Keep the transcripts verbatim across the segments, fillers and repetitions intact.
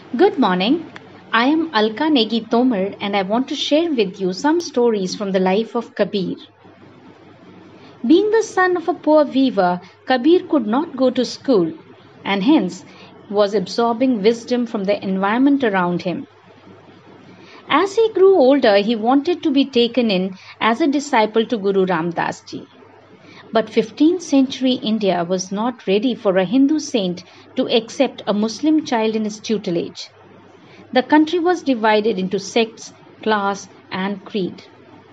Good morning. I am Alka Negi Tomar and I want to share with you some stories from the life of Kabir. Being the son of a poor weaver, Kabir could not go to school and hence was absorbing wisdom from the environment around him. As he grew older, he wanted to be taken in as a disciple to Guru Ram Das Ji. But fifteenth century India was not ready for a Hindu saint to accept a Muslim child in his tutelage. The country was divided into sects, class, and creed.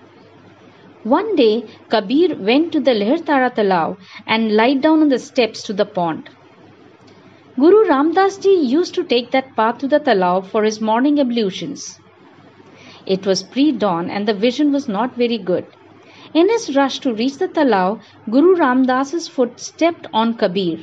One day, Kabir went to the Lehartara Talao and lied down on the steps to the pond. Guru Ram Das Ji used to take that path to the Talao for his morning ablutions. It was pre-dawn and the vision was not very good. In his rush to reach the Talao, Guru Ram Das's foot stepped on Kabir.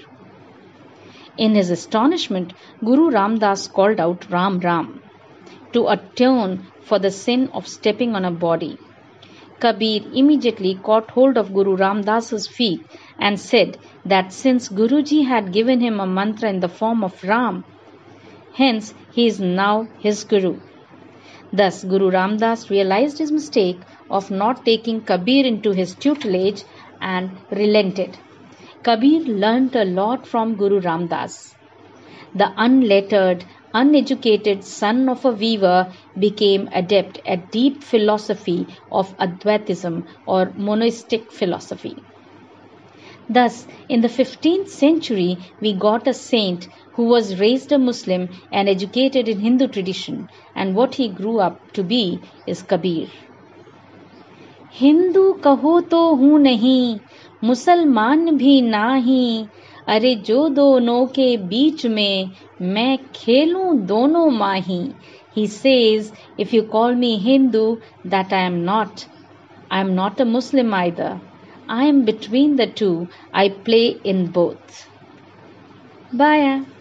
In his astonishment, Guru Ram Das called out Ram Ram to atone for the sin of stepping on a body. Kabir immediately caught hold of Guru Ram Das's feet and said that since Guruji had given him a mantra in the form of Ram, hence he is now his Guru. Thus Guru Ram Das realized his mistake of not taking Kabir into his tutelage and relented. Kabir learnt a lot from Guru Ram Das. The unlettered, uneducated son of a weaver became adept at deep philosophy of Advaitism or monistic philosophy. Thus, in the fifteenth century, we got a saint who was raised a Muslim and educated in Hindu tradition, and what he grew up to be is Kabir. Hindu कहो तो हूँ नहीं, मुसलमान भी नाही, अरे जो दोनों के बीच में मैं खेलूं दोनों माही. He says, if you call me Hindu, that I am not. I am not a Muslim either. I am between the two. I play in both. Bye.